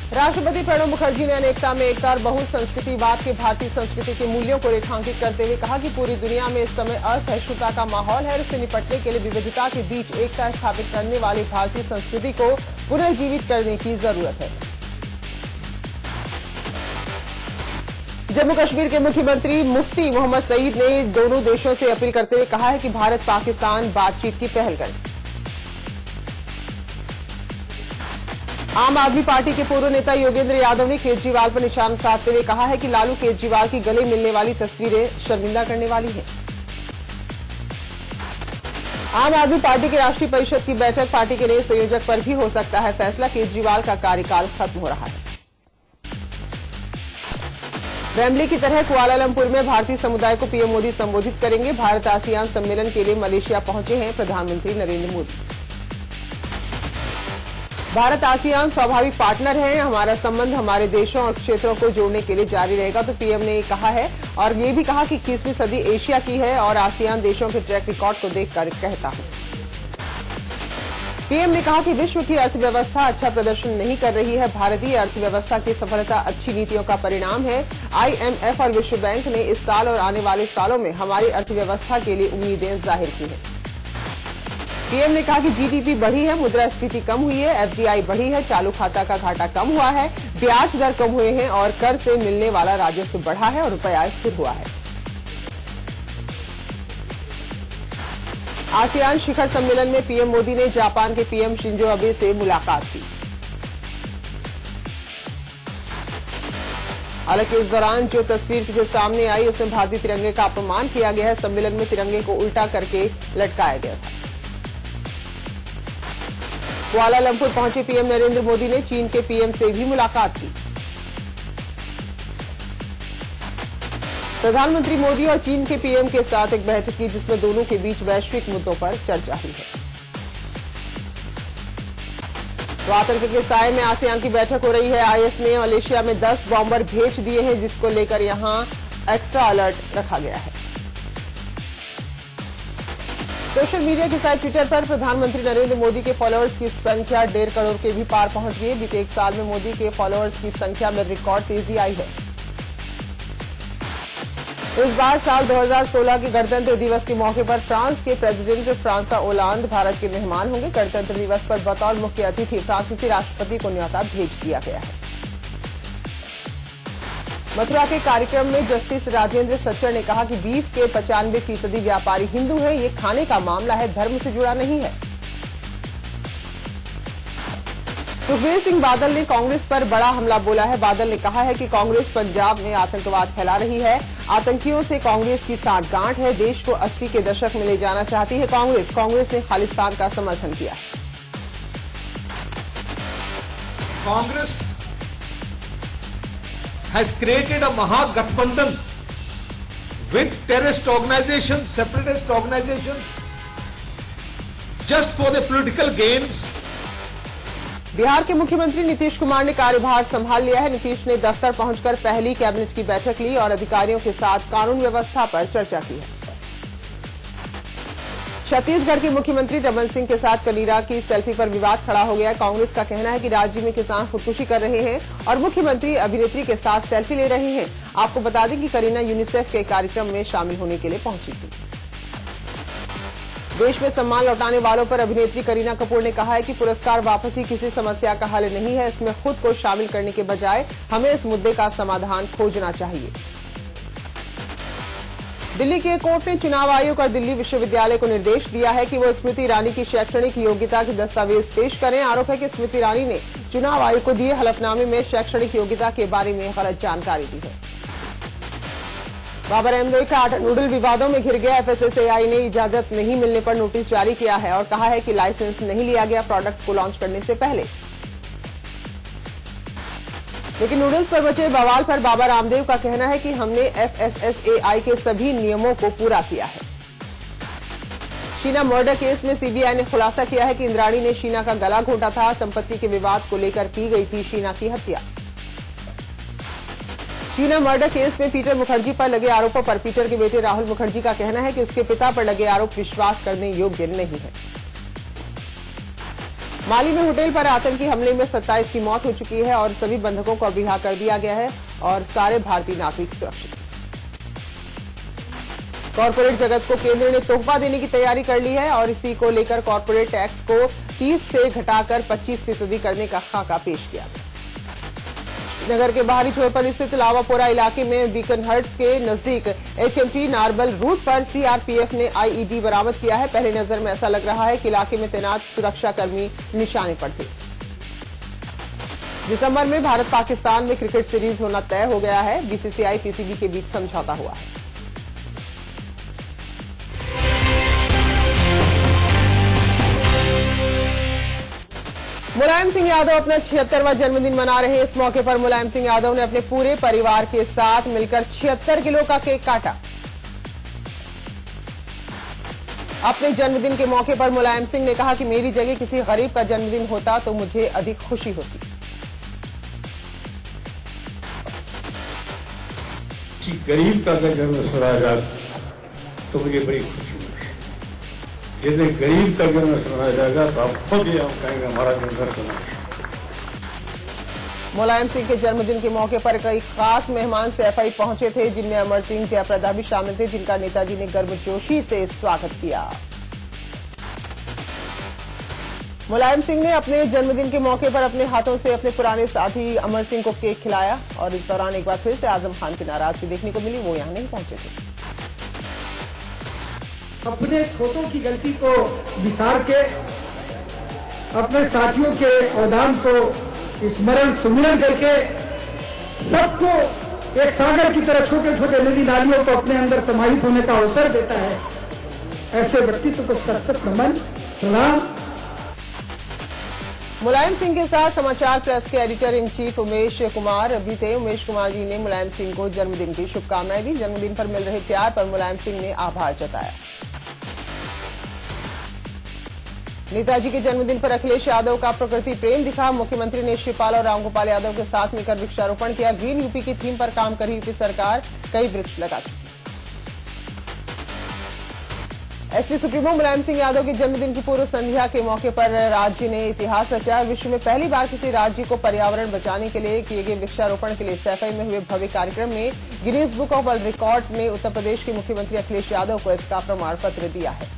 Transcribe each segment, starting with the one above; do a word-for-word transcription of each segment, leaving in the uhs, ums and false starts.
राष्ट्रपति प्रणब मुखर्जी ने अनेकता में एकता और बहुसंस्कृतिवाद के भारतीय संस्कृति के मूल्यों को रेखांकित करते हुए कहा कि पूरी दुनिया में इस समय असहिष्णुता का माहौल है और इससे निपटने के लिए विविधता के बीच एकता स्थापित करने वाली भारतीय संस्कृति को पुनर्जीवित करने की जरूरत है। जम्मू कश्मीर के मुख्यमंत्री मुफ्ती मोहम्मद सईद ने दोनों देशों से अपील करते हुए कहा है कि भारत पाकिस्तान बातचीत की पहल करे। आम आदमी पार्टी के पूर्व नेता योगेंद्र यादव ने केजरीवाल पर निशाना साधते हुए कहा है कि लालू केजरीवाल की गले मिलने वाली तस्वीरें शर्मिंदा करने वाली हैं। आम आदमी पार्टी की राष्ट्रीय परिषद की बैठक पार्टी के नए संयोजक पर भी हो सकता है फैसला। केजरीवाल का कार्यकाल खत्म हो रहा है। वेम्बली की तरह कुआलालंपुर में भारतीय समुदाय को पीएम मोदी संबोधित करेंगे। भारत आसियान सम्मेलन के लिए मलेशिया पहुंचे हैं प्रधानमंत्री नरेंद्र मोदी। भारत आसियान स्वाभाविक पार्टनर है। हमारा संबंध हमारे देशों और क्षेत्रों को जोड़ने के लिए जारी रहेगा, तो पीएम ने कहा है। और ये भी कहा कि इक्कीसवीं सदी एशिया की है और आसियान देशों के ट्रैक रिकॉर्ड को देखकर कहता हूं। पीएम ने कहा कि विश्व की अर्थव्यवस्था अच्छा प्रदर्शन नहीं कर रही है। भारतीय अर्थव्यवस्था की सफलता अच्छी नीतियों का परिणाम है। आईएमएफ और विश्व बैंक ने इस साल और आने वाले सालों में हमारी अर्थव्यवस्था के लिए उम्मीदें जाहिर की हैं। पीएम ने कहा कि जीडीपी बढ़ी है, मुद्रास्फीति कम हुई है, एफडीआई बढ़ी है, चालू खाता का घाटा कम हुआ है, ब्याज दर कम हुए हैं और कर से मिलने वाला राजस्व बढ़ा है और रुपया स्थिर हुआ है। आसियान शिखर सम्मेलन में पीएम मोदी ने जापान के पीएम शिंजो अबे से मुलाकात की। हालांकि इस दौरान जो तस्वीर के सामने आई उसमें भारतीय तिरंगे का अपमान किया गया है। सम्मेलन में तिरंगे को उल्टा करके लटकाया गया था। कुआलालंपुर पहुंचे पीएम नरेंद्र मोदी ने चीन के पीएम से भी मुलाकात की। प्रधानमंत्री मोदी और चीन के पीएम के साथ एक बैठक की जिसमें दोनों के बीच वैश्विक मुद्दों पर चर्चा हुई है। तो आतंक के साए में आसियान की बैठक हो रही है। आईएस ने मलेशिया में दस बॉम्बर भेज दिए हैं, जिसको लेकर यहां एक्स्ट्रा अलर्ट रखा गया है। सोशल मीडिया के साइट ट्विटर पर प्रधानमंत्री नरेंद्र मोदी के फॉलोअर्स की संख्या डेढ़ करोड़ के भी पार पहुंच गई। बीते एक साल में मोदी के फॉलोअर्स की संख्या में रिकॉर्ड तेजी आई है। इस बार साल दो हज़ार सोलह के गणतंत्र दिवस के मौके पर फ्रांस के प्रेसिडेंट फ्रांसवा ओलांद भारत के मेहमान होंगे। गणतंत्र दिवस पर बतौर मुख्य अतिथि फ्रांसीसी राष्ट्रपति को न्योता भेज दिया गया है। मथुरा के कार्यक्रम में जस्टिस राजेंद्र सच्चर ने कहा कि बीफ के पचानवे फीसदी व्यापारी हिंदू हैं। ये खाने का मामला है, धर्म से जुड़ा नहीं है। सुखबीर सिंह बादल ने कांग्रेस पर बड़ा हमला बोला है। बादल ने कहा है कि कांग्रेस पंजाब में आतंकवाद फैला रही है। आतंकियों से कांग्रेस की सांठगांठ है। देश को अस्सी के दशक में ले जाना चाहती है कांग्रेस। कांग्रेस ने खालिस्तान का समर्थन किया। Congress has created a Mahagathbandhan with terrorist organizations, separatist organizations, just for the political gains. Bihar के मुख्यमंत्री नीतीश कुमार ने कार्यभार संभाल लिया है। नीतीश ने दफ्तर पहुंचकर पहली कैबिनेट की बैठक ली और अधिकारियों के साथ कानून व्यवस्था पर चर्चा की है। छत्तीसगढ़ के मुख्यमंत्री रमन सिंह के साथ कनीरा की सेल्फी पर विवाद खड़ा हो गया। कांग्रेस का कहना है कि राज्य में किसान खुदकुशी कर रहे हैं और मुख्यमंत्री अभिनेत्री के साथ सेल्फी ले रहे हैं। आपको बता दें कि करीना यूनिसेफ के कार्यक्रम में शामिल होने के लिए पहुंची थी। देश में सम्मान लौटाने वालों पर अभिनेत्री करीना कपूर ने कहा है कि पुरस्कार वापसी किसी समस्या का हल नहीं है। इसमें खुद को शामिल करने के बजाय हमें इस मुद्दे का समाधान खोजना चाहिए। दिल्ली के कोर्ट ने चुनाव आयोग और दिल्ली विश्वविद्यालय को निर्देश दिया है कि वो स्मृति ईरानी की शैक्षणिक योग्यता के दस्तावेज पेश करें। आरोप है कि स्मृति ईरानी ने चुनाव आयोग को दिए हलफनामे में शैक्षणिक योग्यता के बारे में गलत जानकारी दी है। बाबर अहमद का आटा नूडल विवादों में घिर गया। एफएसएसएआई ने इजाजत नहीं मिलने पर नोटिस जारी किया है और कहा है कि लाइसेंस नहीं लिया गया प्रोडक्ट को लॉन्च करने से पहले। लेकिन नूडल्स पर बचे बवाल पर बाबा रामदेव का कहना है कि हमने एफएसएसएआई के सभी नियमों को पूरा किया है। शीना मर्डर केस में सीबीआई ने खुलासा किया है कि इंद्राणी ने शीना का गला घोटा था। संपत्ति के विवाद को लेकर की गई थी शीना की हत्या। शीना मर्डर केस में पीटर मुखर्जी पर लगे आरोपों पर पीटर के बेटे राहुल मुखर्जी का कहना है कि उसके पिता पर लगे आरोप विश्वास करने योग्य नहीं है। माली में होटल पर आतंकी हमले में सत्ताईस की मौत हो चुकी है और सभी बंधकों को रिहा कर दिया गया है और सारे भारतीय नागरिक सुरक्षित। कॉर्पोरेट जगत को केंद्र ने तोहफा देने की तैयारी कर ली है और इसी को लेकर कॉर्पोरेट टैक्स को तीस से घटाकर पच्चीस फीसदी करने का खाका पेश किया गया। नगर के बाहरी छोर पर स्थित लावापोरा इलाके में बीकनहर्ट्स के नजदीक एचएमटी नारबल रूट पर सीआरपीएफ ने आईईडी बरामद किया है। पहले नजर में ऐसा लग रहा है कि इलाके में तैनात सुरक्षाकर्मी निशाने पर थे। दिसंबर में भारत पाकिस्तान में क्रिकेट सीरीज होना तय हो गया है। बीसीसीआई पीसीबी के बीच समझौता हुआ है। मुलायम सिंह यादव अपना छिहत्तरवां जन्मदिन मना रहे हैं। इस मौके पर मुलायम सिंह यादव ने अपने पूरे परिवार के साथ मिलकर छिहत्तर किलो का केक काटा। अपने जन्मदिन के मौके पर मुलायम सिंह ने कहा कि मेरी जगह किसी गरीब का जन्मदिन होता तो मुझे अधिक खुशी होती। कि गरीब का अगर जन्म सुना जाए तो मुझे बड़ी खुशी। यदि गरीब का जन्म सुना जाएगा तो आप खुद ही हम कहेंगे हमारा जन्म सुना। मुलायम सिंह के जन्मदिन के मौके पर कई खास मेहमान सैफई पहुंचे थे, जिनमें अमर सिंह जयप्रदा भी शामिल थे, जिनका नेताजी ने गर्मजोशी से स्वागत किया। मुलायम सिंह ने अपने जन्मदिन के मौके पर अपने हाथों से अपने पुराने साथी अमर सिंह को केक खिलाया और इस दौरान एक बार फिर से आजम खान की नाराजगी देखने को मिली। वो यहां नहीं पहुंचे थे। अपने छोटों की गलती को विसार के अपने साथियों के अवदान को स्मरण सुमिरन करके सबको एक सागर की तरह छोटे छोटे नदी नालियों को अपने अंदर समाहित होने का अवसर देता है। ऐसे व्यक्तित्व को सत सत नमन प्रणाम। मुलायम सिंह के साथ समाचार प्रेस के editor in chief Umesh Kumar भी थे। उमेश कुमार जी ने मुलायम सिंह को जन्मदिन की शुभकामनाएं दी। जन्मदिन पर मिल रहे प्यार पर मुलायम सिंह ने आभार जताया। नेताजी के जन्मदिन पर अखिलेश यादव का प्रकृति प्रेम दिखा। मुख्यमंत्री ने शिवपाल और रामगोपाल यादव के साथ मिलकर वृक्षारोपण किया। ग्रीन यूपी की थीम पर काम कर रही यूपी सरकार कई वृक्ष लगा चुकी। एसपी सुप्रीमो मुलायम सिंह यादव के जन्मदिन की पूर्व संध्या के मौके पर राज्य ने इतिहास रचा। विश्व में पहली बार किसी राज्य को पर्यावरण बचाने के लिए किए गए वृक्षारोपण के लिए सैफई में हुए भव्य कार्यक्रम में Guinness book of world record ने उत्तर प्रदेश के मुख्यमंत्री अखिलेश यादव को इसका प्रमाण पत्र दिया है।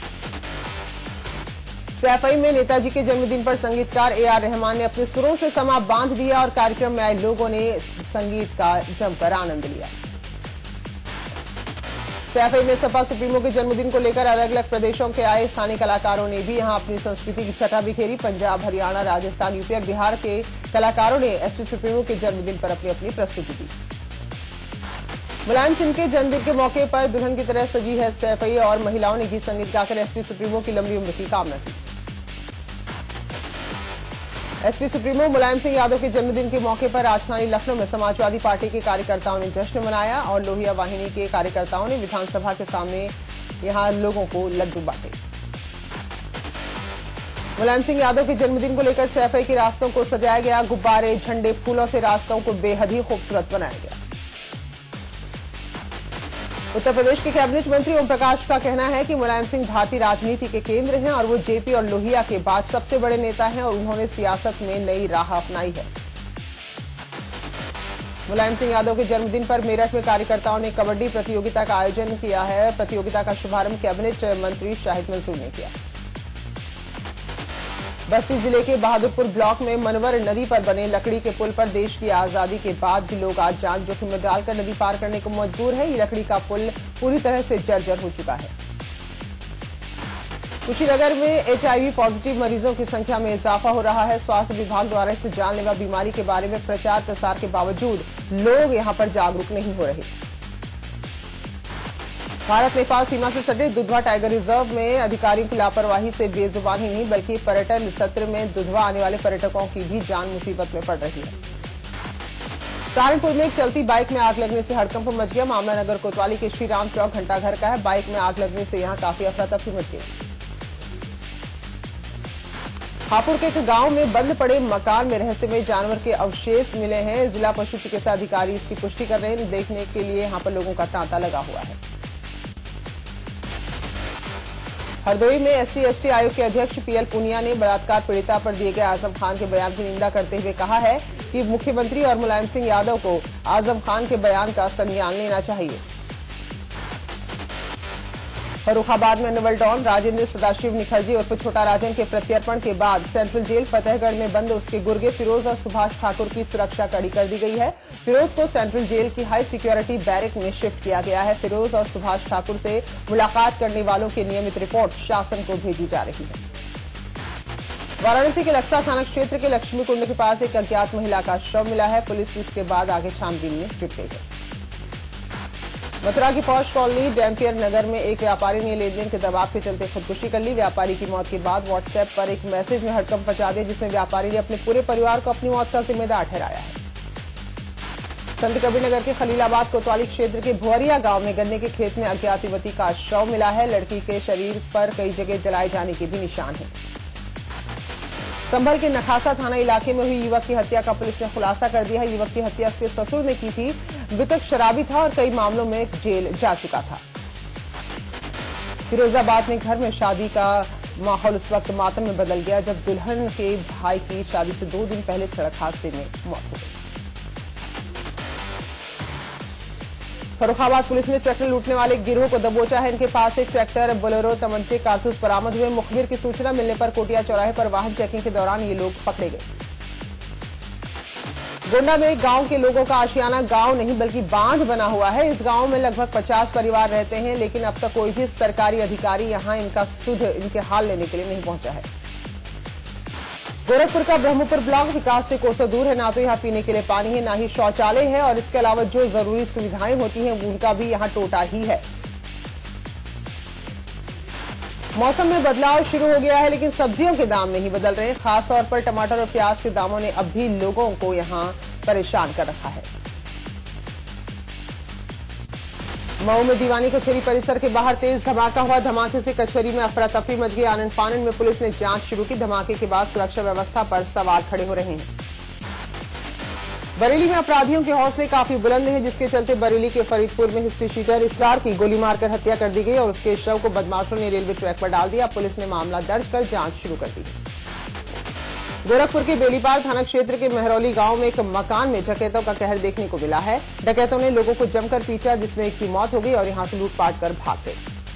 सैफई में नेताजी के जन्मदिन पर संगीतकार ए आर रहमान ने अपने सुरों से समा बांध दिया और कार्यक्रम में आए लोगों ने संगीत का जमकर आनंद लिया। सैफई में सपा सुप्रीमो के जन्मदिन को लेकर अलग अलग प्रदेशों के आए स्थानीय कलाकारों ने भी यहां अपनी संस्कृति की छटा बिखेरी। पंजाब, हरियाणा, राजस्थान, यूपी और बिहार के कलाकारों ने एसपी सुप्रीमो के जन्मदिन पर अपनी अपनी प्रस्तुति दी। मुलायम सिंह के जन्मदिन के मौके पर दुल्हन की तरह सजी है सैफई और महिलाओं ने गीत संगीत गाकर एसपी सुप्रीमो की लंबी उम्र की कामना की। एसपी सुप्रीमो मुलायम सिंह यादव के जन्मदिन के मौके पर राजधानी लखनऊ में समाजवादी पार्टी के कार्यकर्ताओं ने जश्न मनाया और लोहिया वाहिनी के कार्यकर्ताओं ने विधानसभा के सामने यहां लोगों को लड्डू बांटे। मुलायम सिंह यादव के जन्मदिन को लेकर सैफई के रास्तों को सजाया गया। गुब्बारे, झंडे, फूलों से रास्तों को बेहद ही खूबसूरत बनाया गया। उत्तर प्रदेश के कैबिनेट मंत्री ओम प्रकाश का कहना है कि मुलायम सिंह भारतीय राजनीति के केंद्र हैं और वो जेपी और लोहिया के बाद सबसे बड़े नेता हैं और उन्होंने सियासत में नई राह अपनाई है। मुलायम सिंह यादव के जन्मदिन पर मेरठ में कार्यकर्ताओं ने कबड्डी प्रतियोगिता का आयोजन किया है। प्रतियोगिता का शुभारंभ कैबिनेट मंत्री शाहिद मंसूर ने किया। बस्ती जिले के बहादुरपुर ब्लॉक में मनवर नदी पर बने लकड़ी के पुल पर देश की आजादी के बाद भी लोग आज जान जोखिम में डालकर नदी पार करने को मजबूर है। ये लकड़ी का पुल पूरी तरह से जर्जर हो चुका है। कुशीनगर में एचआईवी पॉजिटिव मरीजों की संख्या में इजाफा हो रहा है। स्वास्थ्य विभाग द्वारा इस जानलेवा बीमारी के बारे में प्रचार प्रसार के बावजूद लोग यहां पर जागरूक नहीं हो रहे। भारत नेपाल सीमा से सटे दुधवा टाइगर रिजर्व में अधिकारियों की लापरवाही से बेजुबान ही नहीं बल्कि पर्यटन सत्र में दुधवा आने वाले पर्यटकों की भी जान मुसीबत में पड़ रही है। सहारनपुर में एक चलती बाइक में आग लगने से हड़कंप मच गया। मामला नगर कोतवाली के श्री राम चौक घंटाघर का है। बाइक में आग लगने से यहां काफी अफरा तफरी मच गई। हापुड़ के एक गांव में बंद पड़े मकान में रहस्यमय जानवर के अवशेष मिले हैं। जिला पशु चिकित्सा अधिकारी इसकी पुष्टि कर रहे हैं। देखने के लिए यहां पर लोगों का तांता लगा हुआ है। हरदोई में एससी एसटी आयोग के अध्यक्ष पीएल पुनिया ने बलात्कार पीड़िता पर दिए गए आजम खान के बयान की निंदा करते हुए कहा है कि मुख्यमंत्री और मुलायम सिंह यादव को आजम खान के बयान का संज्ञान लेना चाहिए। फर्रुखाबाद में नवल डॉन राजेंद्र सदाशिव निखर्जी उर्फ छोटा राजन के प्रत्यर्पण के बाद सेंट्रल जेल फतेहगढ़ में बंद उसके गुर्गे फिरोज और सुभाष ठाकुर की सुरक्षा कड़ी कर दी गई है। फिरोज को सेंट्रल जेल की हाई सिक्योरिटी बैरक में शिफ्ट किया गया है। फिरोज और सुभाष ठाकुर से मुलाकात करने वालों की नियमित रिपोर्ट शासन को भेजी जा रही है। वाराणसी के लक्सा थाना क्षेत्र के लक्ष्मी कुंड के पास एक अज्ञात महिला का शव मिला है। पुलिस इसके बाद आगे छानबीन में जुट गई है। मथुरा की पौष कॉलोनी डैम्पियर नगर में एक व्यापारी ने लेन देन के दबाव के चलते खुदकुशी कर ली। व्यापारी की मौत के बाद व्हाट्सएप पर एक मैसेज में हड़कंप मचा दिया, जिसमें व्यापारी ने अपने पूरे परिवार को अपनी मौत का जिम्मेदार ठहराया है। संत कबीर नगर के खलीलाबाद कोतवाली क्षेत्र के भुअरिया गांव में गन्ने के खेत में अज्ञात युवती का शव मिला है। लड़की के शरीर पर कई जगह जलाए जाने के भी निशान हैं। संभल के नखासा थाना इलाके में हुई युवक की हत्या का पुलिस ने खुलासा कर दिया है। युवक की हत्या उसके ससुर ने की थी। मृतक शराबी था और कई मामलों में जेल जा चुका था। फिरोजाबाद में घर में शादी का माहौल उस वक्त मातम में बदल गया जब दुल्हन के भाई की शादी से दो दिन पहले सड़क हादसे में मौत हो गई। फर्रुखाबाद पुलिस ने ट्रैक्टर लूटने वाले गिरोह को दबोचा है। इनके पास एक ट्रैक्टर, बोलेरो, तमंचे, कारतूस बरामद हुए। मुखबिर की सूचना मिलने पर कोटिया चौराहे पर वाहन चेकिंग के दौरान ये लोग पकड़े गए। गोंडा में गांव के लोगों का आशियाना गांव नहीं बल्कि बांध बना हुआ है। इस गांव में लगभग पचास परिवार रहते हैं, लेकिन अब तक कोई भी सरकारी अधिकारी यहां इनका सुध इनके हाल लेने के लिए नहीं पहुंचा है। गोरखपुर का ब्रह्मपुर ब्लॉक विकास से कोसों दूर है। ना तो यहाँ पीने के लिए पानी है, ना ही शौचालय है और इसके अलावा जो जरूरी सुविधाएं होती हैं उनका भी यहाँ टोटा ही है। मौसम में बदलाव शुरू हो गया है, लेकिन सब्जियों के दाम नहीं बदल रहे। खासतौर पर टमाटर और प्याज के दामों ने अब भी लोगों को यहाँ परेशान कर रखा है। मऊ में दीवानी कचहरी परिसर के बाहर तेज धमाका हुआ। धमाके से कचहरी में अफरा तफरी मच गई। आनन फानन में पुलिस ने जांच शुरू की। धमाके के बाद सुरक्षा व्यवस्था पर सवाल खड़े हो रहे हैं। बरेली में अपराधियों के हौसले काफी बुलंद हैं, जिसके चलते बरेली के फरीदपुर में हिस्ट्री शीटर इसरार की गोली मारकर हत्या कर दी गई और उसके शव को बदमाशों ने रेलवे ट्रैक पर डाल दिया। पुलिस ने मामला दर्ज कर जांच शुरू कर दी। गोरखपुर के बेलीपाल थाना क्षेत्र के मेहरौली गांव में एक मकान में डकैतों का कहर देखने को मिला है। डकैतों ने लोगों को जमकर पीटा, जिसमें एक की मौत हो गई और यहां से लूटपाट कर भाग गए।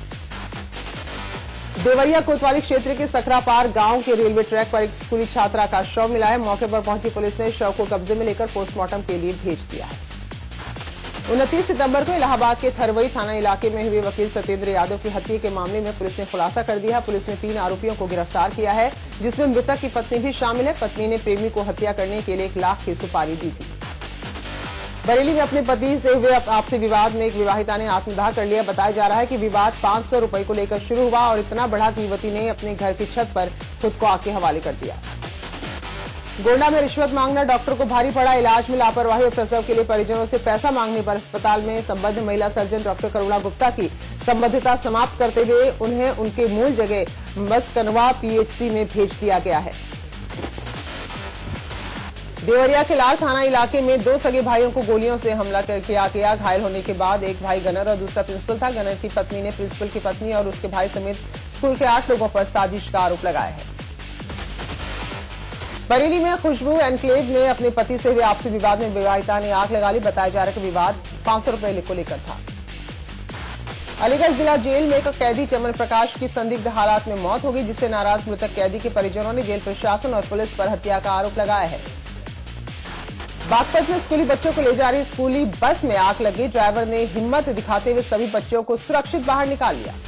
देवरिया कोतवाली क्षेत्र के सकरापार गांव के रेलवे ट्रैक पर एक स्कूली छात्रा का शव मिला है। मौके पर पहुंची पुलिस ने शव को कब्जे में लेकर पोस्टमार्टम के लिए भेज दिया है। उनतीस सितंबर को इलाहाबाद के थरवई थाना इलाके में हुए वकील सत्येंद्र यादव की हत्या के मामले में पुलिस ने खुलासा कर दिया। पुलिस ने तीन आरोपियों को गिरफ्तार किया है, जिसमें मृतक की पत्नी भी शामिल है। पत्नी ने प्रेमी को हत्या करने के लिए एक लाख की सुपारी दी थी। बरेली में अपने पति से हुए आपसी विवाद में एक विवाहिता ने आत्मदाह कर लिया। बताया जा रहा है कि विवाद पांच सौ रुपए को लेकर शुरू हुआ और इतना बढ़ा कि युवती ने अपने घर की छत पर खुद को आग के हवाले कर दिया। गोंडा में रिश्वत मांगना डॉक्टर को भारी पड़ा। इलाज में लापरवाही और प्रसव के लिए परिजनों से पैसा मांगने पर अस्पताल में संबद्ध महिला सर्जन डॉक्टर करुणा गुप्ता की संबद्धता समाप्त करते हुए उन्हें उनके मूल जगह मस्कनवा पीएचसी में भेज दिया गया है। देवरिया के लाल थाना इलाके में दो सगे भाइयों को गोलियों से हमला कर किया गया। घायल होने के बाद एक भाई गनर और दूसरा प्रिंसिपल था। गनर की पत्नी ने प्रिंसिपल की पत्नी और उसके भाई समेत स्कूल के आठ लोगों पर साजिश का आरोप लगाया है। बरेली में खुशबू एनक्लेव में अपने पति से हुए आपसी विवाद में विवाहिता ने आग लगा ली। बताया जा रहा है कि विवाद पांच सौ रुपए को लेकर था। अलीगढ़ जिला जेल में एक कैदी चमन प्रकाश की संदिग्ध हालात में मौत हो गई, जिससे नाराज मृतक कैदी के परिजनों ने जेल प्रशासन और पुलिस पर हत्या का आरोप लगाया है। बागपत में स्कूली बच्चों को ले जा रही स्कूली बस में आग लगी। ड्राइवर ने हिम्मत दिखाते हुए सभी बच्चों को सुरक्षित बाहर निकाल लिया।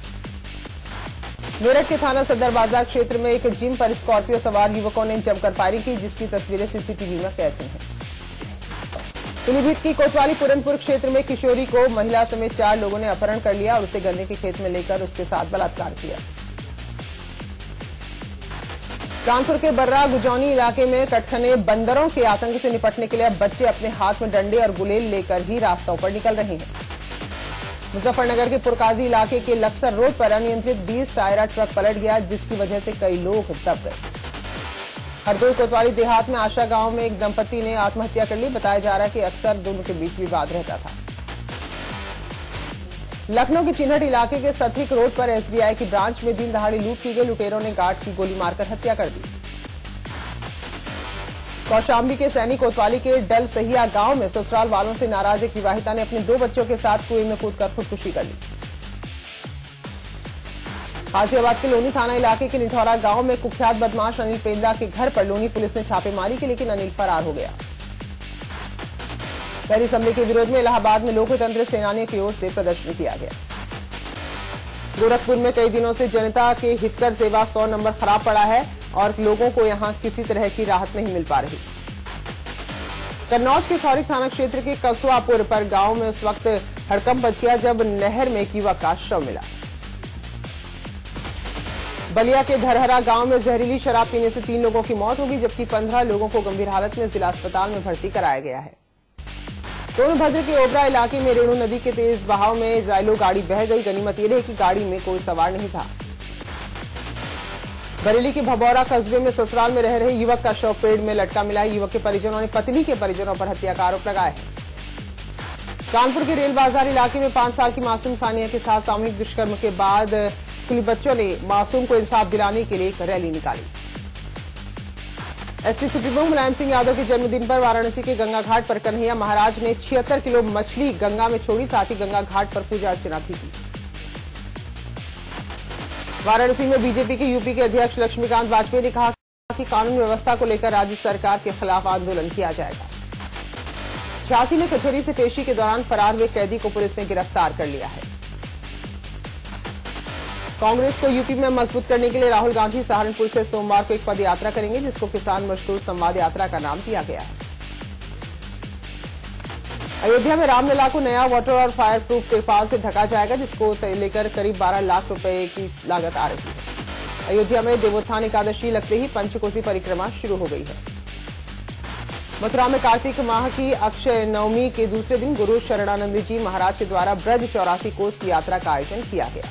मेरठ के थाना सदर बाजार क्षेत्र में एक जिम पर स्कॉर्पियो सवार युवकों ने जमकर फायरिंग की, जिसकी तस्वीरें सीसीटीवी में कैद हैं। पीलीभीत की कोतवाली पूरनपुर क्षेत्र में किशोरी को महिला समेत चार लोगों ने अपहरण कर लिया और उसे गन्ने के खेत में लेकर उसके साथ बलात्कार किया। कानपुर के बर्रा गुजौनी इलाके में कटखने बंदरों के आतंक से निपटने के लिए अब बच्चे अपने हाथ में डंडे और गुलेल लेकर ही रास्तों पर निकल रहे हैं। मुजफ्फरनगर के पुरकाजी इलाके के लक्सर रोड पर अनियंत्रित बीस टायरा ट्रक पलट गया, जिसकी वजह से कई लोग दब गए। हरदोई कोतवाली देहात में आशा गांव में एक दंपति ने आत्महत्या कर ली। बताया जा रहा है कि अक्सर दोनों के बीच विवाद रहता था। लखनऊ के चिन्हट इलाके के सथिक रोड पर एसबीआई की ब्रांच में दिन दहाड़े लूट की गई। लुटेरों ने गार्ड की गोली मारकर हत्या कर दी। कौशाम्बी के सैनिक कोतवाली के डल सहिया गांव में ससुराल वालों से नाराज एक विवाहिता ने अपने दो बच्चों के साथ कुएं में कूदकर खुदकुशी कर ली। गाजियाबाद के लोनी थाना इलाके के निठौरा गांव में कुख्यात बदमाश अनिल पेंदा के घर पर लोनी पुलिस ने छापेमारी की, लेकिन अनिल फरार हो गया। पहली असेंबली के विरोध में इलाहाबाद में लोकतंत्र सेनानियों की ओर से प्रदर्शन किया गया। गोरखपुर में कई दिनों से जनता के हितकर सेवा सौ नंबर खराब पड़ा है और लोगों को यहां किसी तरह की राहत नहीं मिल पा रही। कन्नौज के सौरिक थाना क्षेत्र के कसुआपुर पर गांव में उस वक्त हड़कंप मच गया जब नहर में एक युवक का शव मिला। बलिया के धरहरा गांव में जहरीली शराब पीने से तीन लोगों की मौत होगी, जबकि पंद्रह लोगों को गंभीर हालत में जिला अस्पताल में भर्ती कराया गया है। सोनभद्र के ओबरा इलाके में रेणु नदी के तेज बहाव में जाइलो गाड़ी बह गई। गनीमत यह है कि गाड़ी में कोई सवार नहीं था। बरेली के भबौरा कस्बे में ससुराल में रह रहे युवक का शव पेड़ में लटका मिला है। युवक के परिजनों ने पत्नी के परिजनों पर हत्या का आरोप लगाया है। कानपुर के रेल बाजार इलाके में पांच साल की मासूम सानिया के साथ सामूहिक दुष्कर्म के बाद स्कूली बच्चों ने मासूम को इंसाफ दिलाने के लिए एक रैली निकाली। एसपी सुप्रीमो मुलायम सिंह यादव के जन्मदिन पर वाराणसी के गंगा घाट पर कन्हैया महाराज ने छिहत्तर किलो मछली गंगा में छोड़ी, साथ ही गंगा घाट पर पूजा अर्चना भी की। वाराणसी में बीजेपी के यूपी के अध्यक्ष लक्ष्मीकांत वाजपेयी ने कहा कि कानून व्यवस्था को लेकर राज्य सरकार के खिलाफ आंदोलन किया जाएगा। झांसी में कचहरी से पेशी के दौरान फरार हुए कैदी को पुलिस ने गिरफ्तार कर लिया है। कांग्रेस को यूपी में मजबूत करने के लिए राहुल गांधी सहारनपुर से सोमवार को एक पद यात्रा करेंगे, जिसको किसान मजदूर संवाद यात्रा का नाम दिया गया है। अयोध्या में रामलला को नया वाटर और फायर प्रूफ तिरपाल से ढका जाएगा, जिसको लेकर करीब बारह लाख रुपए की लागत आ रही है। अयोध्या में देवोत्थान एकादशी लगते ही पंचकोसी परिक्रमा शुरू हो गई है। मथुरा में कार्तिक माह की अक्षय नवमी के दूसरे दिन गुरु शरणानंद जी महाराज के द्वारा ब्रज चौरासी कोस की यात्रा का आयोजन किया गया।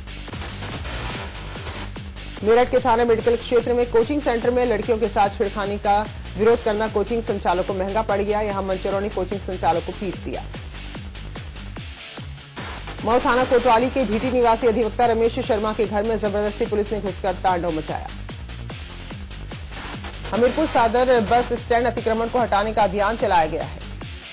मेरठ के थाना मेडिकल क्षेत्र में कोचिंग सेंटर में लड़कियों के साथ छेड़खानी का विरोध करना कोचिंग संचालक को महंगा पड़ गया। यहां मंचरों ने कोचिंग संचालक को पीट दिया। मऊ थाना कोतवाली के भीटी निवासी अधिवक्ता रमेश शर्मा के घर में जबरदस्ती पुलिस ने घुसकर तांडव मचाया। हमीरपुर सादर बस स्टैंड अतिक्रमण को हटाने का अभियान चलाया गया है।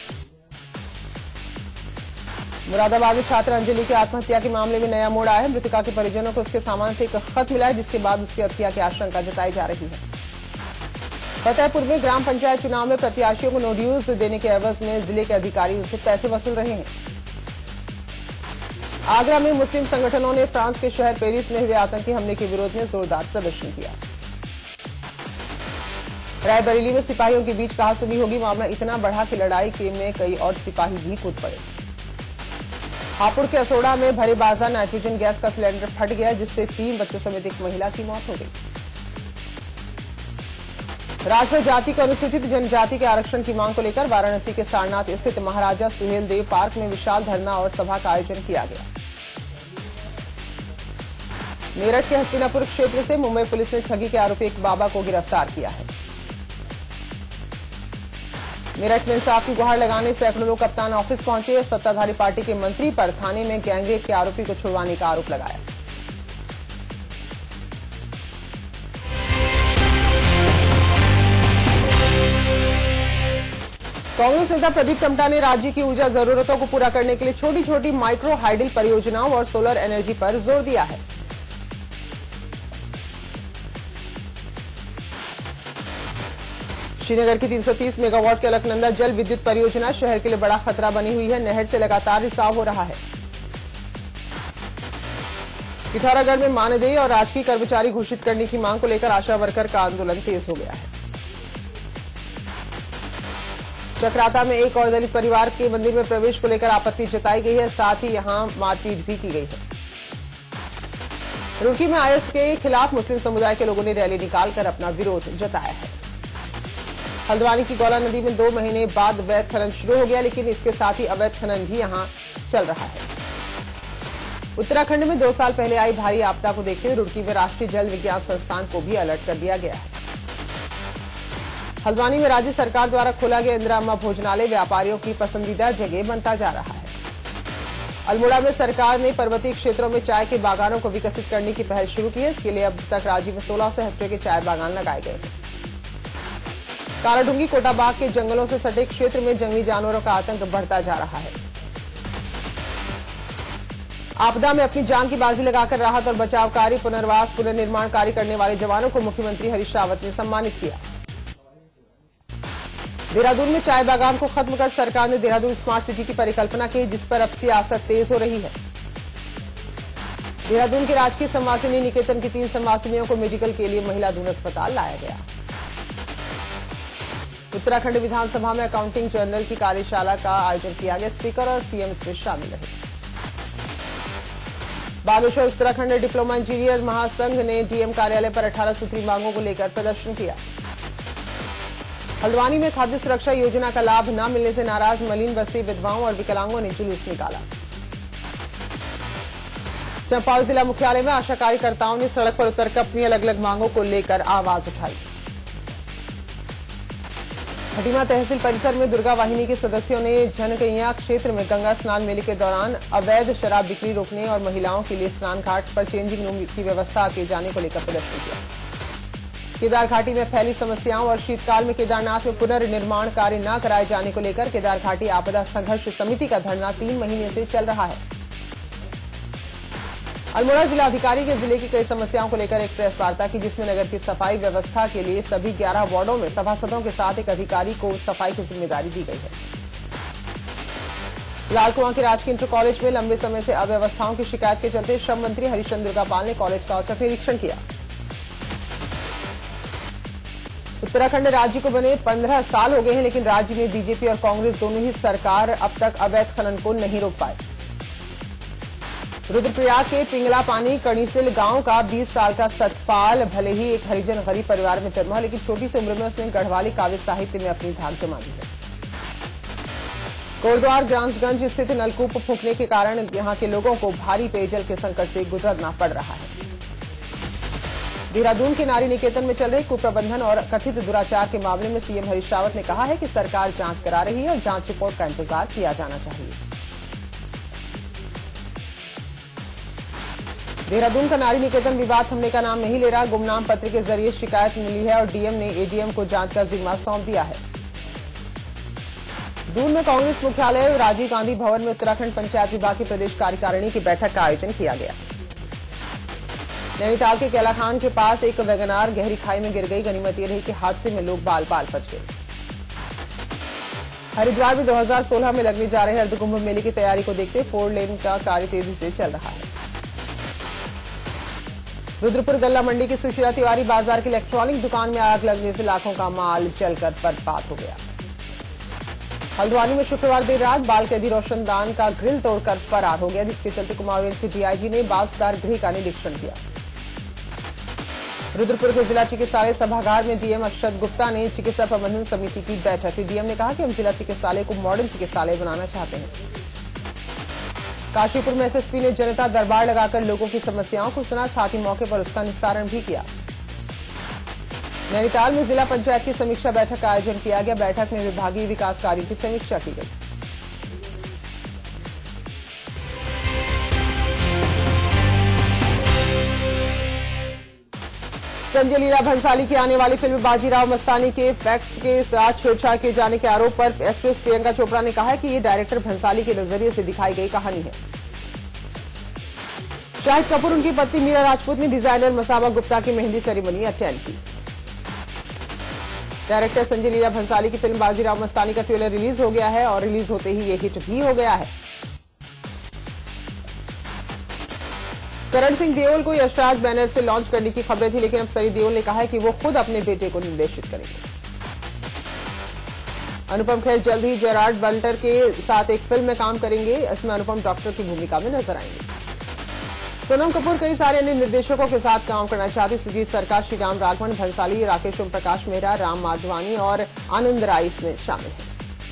मुरादाबाद में छात्र अंजलि की आत्महत्या के मामले में नया मोड़ आया है। मृतका के परिजनों को उसके सामान से एक खत मिला है, जिसके बाद उसकी हत्या की आशंका जताई जा रही है। फतेहपुर में ग्राम पंचायत चुनाव में प्रत्याशियों को नोटिस देने के एवज में जिले के अधिकारी उनसे पैसे वसूल रहे हैं। आगरा में मुस्लिम संगठनों ने फ्रांस के शहर पेरिस में हुए आतंकी हमले के विरोध में जोरदार प्रदर्शन किया। रायबरेली में सिपाहियों के बीच कहासुनी होगी। मामला इतना बढ़ा कि लड़ाई के में कई और सिपाही भी कूद पड़े। हापुड़ के असोड़ा में भरे बाजार नाइट्रोजन गैस का सिलेंडर फट गया, जिससे तीन बच्चों समेत एक महिला की मौत हो गई। राजभर जाति के अनुसूचित जनजाति के आरक्षण की मांग को लेकर वाराणसी के सारनाथ स्थित महाराजा सुहेल देव पार्क में विशाल धरना और सभा का आयोजन किया गया। मेरठ के हस्तिनापुर क्षेत्र से मुंबई पुलिस ने ठगी के आरोपी एक बाबा को गिरफ्तार किया है। मेरठ में इंसाफ की गुहार लगाने सैकड़ों लोग कप्तान ऑफिस पहुंचे। सत्ताधारी पार्टी के मंत्री पर थाने में गैंगरेप के आरोपी को छुड़वाने का आरोप लगाया। कांग्रेस नेता प्रदीप टम्टा ने राज्य की ऊर्जा जरूरतों को पूरा करने के लिए छोटी छोटी माइक्रो हाइडल परियोजनाओं और सोलर एनर्जी पर जोर दिया है। श्रीनगर की तीन सौ तीस मेगावाट के अलकनंदा जल विद्युत परियोजना शहर के लिए बड़ा खतरा बनी हुई है। नहर से लगातार रिसाव हो रहा है। पिथौरागढ़ में मानदेय और राजकीय कर्मचारी घोषित करने की मांग को लेकर आशा वर्कर का आंदोलन तेज हो गया है। चक्राता में एक और दलित परिवार के मंदिर में प्रवेश को लेकर आपत्ति जताई गई है, साथ ही यहां मारपीट भी की गई है। रुड़की में आईएस के खिलाफ मुस्लिम समुदाय के लोगों ने रैली निकालकर अपना विरोध जताया है। हल्द्वानी की गौला नदी में दो महीने बाद अवैध खनन शुरू हो गया, लेकिन इसके साथ ही अवैध खनन भी यहां चल रहा है। उत्तराखंड में दो साल पहले आई भारी आपदा को देखते हुए रुड़की में राष्ट्रीय जल विज्ञान संस्थान को भी अलर्ट कर दिया गया है। हल्द्वानी में राज्य सरकार द्वारा खोला गया इंदिरा अम्मा भोजनालय व्यापारियों की पसंदीदा जगह बनता जा रहा है। अल्मोड़ा में सरकार ने पर्वतीय क्षेत्रों में चाय के बागानों को विकसित करने की पहल शुरू की है। इसके लिए अब तक राज्य में सोलह सौ हेक्टेयर के चाय बागान लगाए गए हैं। काराडूंगी कोटाबाग के जंगलों से सटे क्षेत्र में जंगली जानवरों का आतंक बढ़ता जा रहा है। आपदा में अपनी जान की बाजी लगाकर राहत और बचाव कार्य, पुनर्वास, पुनर्निर्माण कार्य करने वाले जवानों को मुख्यमंत्री हरीश रावत ने सम्मानित किया। देहरादून में चाय बागान को खत्म कर सरकार ने देहरादून स्मार्ट सिटी की परिकल्पना की, जिस पर अब सियासत तेज हो रही है। देहरादून के राजकीय संवासिनी निकेतन की तीन संवासिनियों को मेडिकल के लिए महिला दून अस्पताल लाया गया। उत्तराखंड विधानसभा में अकाउंटिंग जनरल की कार्यशाला का आयोजन किया गया। स्पीकर और सीएम इसमें शामिल रहे। बागेश्वर उत्तराखंड डिप्लोमा इंजीनियर महासंघ ने डीएम कार्यालय पर अठारह सूत्री मांगों को लेकर प्रदर्शन किया। हल्द्वानी में खाद्य सुरक्षा योजना का लाभ न मिलने से नाराज मलिन बस्ती विधवाओं और विकलांगों ने जुलूस निकाला। चंपावत जिला मुख्यालय में आशा कार्यकर्ताओं ने सड़क पर उतरकर अपनी अलग अलग मांगों को लेकर आवाज उठाई। खटीमा तहसील परिसर में दुर्गा वाहिनी के सदस्यों ने जनकैया क्षेत्र में गंगा स्नान मेले के दौरान अवैध शराब बिक्री रोकने और महिलाओं के लिए स्नान घाट पर चेंजिंग रूम की व्यवस्था किए जाने को लेकर प्रदर्शन किया। केदार घाटी में फैली समस्याओं और शीतकाल में केदारनाथ में पुनर्निर्माण कार्य न कराए जाने को लेकर केदार घाटी आपदा संघर्ष समिति का धरना तीन महीने से चल रहा है। अल्मोड़ा जिलाधिकारी के जिले की कई समस्याओं को लेकर एक प्रेस वार्ता की, जिसमें नगर की सफाई व्यवस्था के लिए सभी ग्यारह वार्डों में सभासदों के साथ एक अधिकारी को सफाई की जिम्मेदारी दी गई है। लालकुआं के राजकीय इंटर कॉलेज में लंबे समय से अव्यवस्थाओं की शिकायत के चलते श्रम मंत्री हरीशचंद्र दुर्गापाल ने कॉलेज का औचक निरीक्षण किया। उत्तराखंड राज्य को बने पंद्रह साल हो गए हैं, लेकिन राज्य में बीजेपी और कांग्रेस दोनों ही सरकार अब तक अवैध खनन को नहीं रोक पाए। रुद्रप्रयाग के पिंगला पानी कणीसिल गांव का बीस साल का सतपाल भले ही एक हरिजन गरीब परिवार में जन्मा, लेकिन छोटी सी उम्र में उसने गढ़वाली काव्य साहित्य में अपनी धाक जमा दी है। कोटद्वार ग्रामगंज स्थित नलकूप फूंकने के कारण यहां के लोगों को भारी पेयजल के संकट से गुजरना पड़ रहा है। देहरादून के नारी निकेतन में चल रहे कुप्रबंधन और कथित दुराचार के मामले में सीएम हरीश रावत ने कहा है कि सरकार जांच करा रही है और जांच रिपोर्ट का इंतजार किया जाना चाहिए। देहरादून का नारी निकेतन विवाद थमने का नाम नहीं ले रहा। गुमनाम पत्र के जरिए शिकायत मिली है और डीएम ने एडीएम को जांच का जिम्मा सौंप दिया है। दून में कांग्रेस मुख्यालय और राजीव गांधी भवन में उत्तराखंड पंचायत विभाग की प्रदेश कार्यकारिणी की बैठक का आयोजन किया गया। नैनीताल के कैलाखान के पास एक वैगनार गहरी खाई में गिर गई। गनीमत ये रही कि हादसे में लोग बाल बाल बच गए। हरिद्वार में दो हज़ार सोलह में लगने जा रहे अर्धकुंभ मेले की तैयारी को देखते फोर लेन का कार्य तेजी से चल रहा है। रुद्रपुर गल्ला मंडी की सुशीला तिवारी बाजार की इलेक्ट्रॉनिक दुकान में आग लगने से लाखों का माल जलकर बर्बाद हो गया। हल्द्वानी में शुक्रवार देर रात बाल कैदी रोशनदान का ग्रिल तोड़कर फरार हो गया, जिसके चलते कुमारगंज के डीआईजी ने बासदार गृह का निरीक्षण किया। रुद्रपुर के जिला चिकित्सालय सभागार में डीएम अक्षत गुप्ता ने चिकित्सा प्रबंधन समिति की बैठक की। डीएम ने कहा कि हम जिला चिकित्सालय को मॉडर्न चिकित्सालय बनाना चाहते हैं। काशीपुर में एसएसपी ने जनता दरबार लगाकर लोगों की समस्याओं को सुना, साथ ही मौके पर उसका निस्तारण भी किया। नैनीताल में जिला पंचायत की समीक्षा बैठक का आयोजन किया गया। बैठक में विभागीय विकास कार्यों की समीक्षा की गई। संजय लीला भंसाली की आने वाली फिल्म बाजीराव मस्तानी के फैक्ट्स के साथ छेड़छाड़ किए जाने के आरोप पर एक्ट्रेस प्रियंका चोपड़ा ने कहा है कि ये डायरेक्टर भंसाली के नजरिए से दिखाई गई कहानी है। शाहिद कपूर उनकी पत्नी मीरा राजपूत ने डिजाइनर मसाबा गुप्ता की मेहंदी सेरेमनी अटेंड की। डायरेक्टर संजय लीला भंसाली की फिल्म बाजीराव मस्तानी का ट्रेलर रिलीज हो गया है और रिलीज होते ही ये हिट भी हो गया है। करण सिंह देओल को यशराज बैनर से लॉन्च करने की खबरें थी, लेकिन अब सनी देओल ने कहा है कि वो खुद अपने बेटे को निर्देशित करेंगे। अनुपम खेर जल्द ही जेरार्ड बंटर के साथ एक फिल्म में काम करेंगे। इसमें अनुपम डॉक्टर की भूमिका में नजर आएंगे। सोनम कपूर कई सारे अन्य निर्देशकों के साथ काम करना चाहती। सुजीत सरकार, श्रीराम राघवन, भंसाली, राकेश ओम प्रकाश मेहरा, राम माधवानी और आनंद राय इसमें शामिल हैं।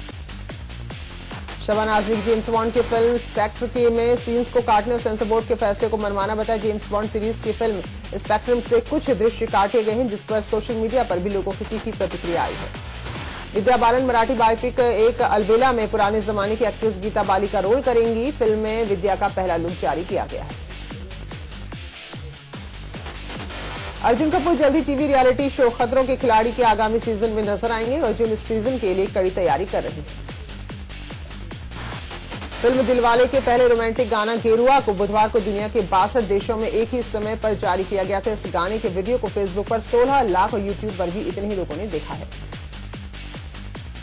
शबाना आजमी जेम्स बॉन्ड की फिल्म स्पेक्ट्र के में सीन्स को काटने और सेंसर बोर्ड के फैसले को मनमाना बताया। जेम्स बॉन्ड सीरीज की फिल्म स्पेक्ट्रम से कुछ दृश्य काटे गए हैं, जिस पर सोशल मीडिया पर भी लोगों की तीखी प्रतिक्रिया आई है। विद्या बालन मराठी बायोपिक एक अलबेला में पुराने जमाने की एक्ट्रेस गीता बाली का रोल करेंगी। फिल्म में विद्या का पहला लुक जारी किया गया है। अर्जुन कपूर जल्दी टीवी रियलिटी शो खतरों के खिलाड़ी के आगामी सीजन में नजर आएंगे। अर्जुन इस सीजन के लिए कड़ी तैयारी कर रही है। फिल्म दिलवाले के पहले रोमांटिक गाना गेरुआ को बुधवार को दुनिया के बासठ देशों में एक ही समय पर जारी किया गया था। इस गाने के वीडियो को फेसबुक पर सोलह लाख और यूट्यूब पर भी इतने ही लोगों ने देखा है।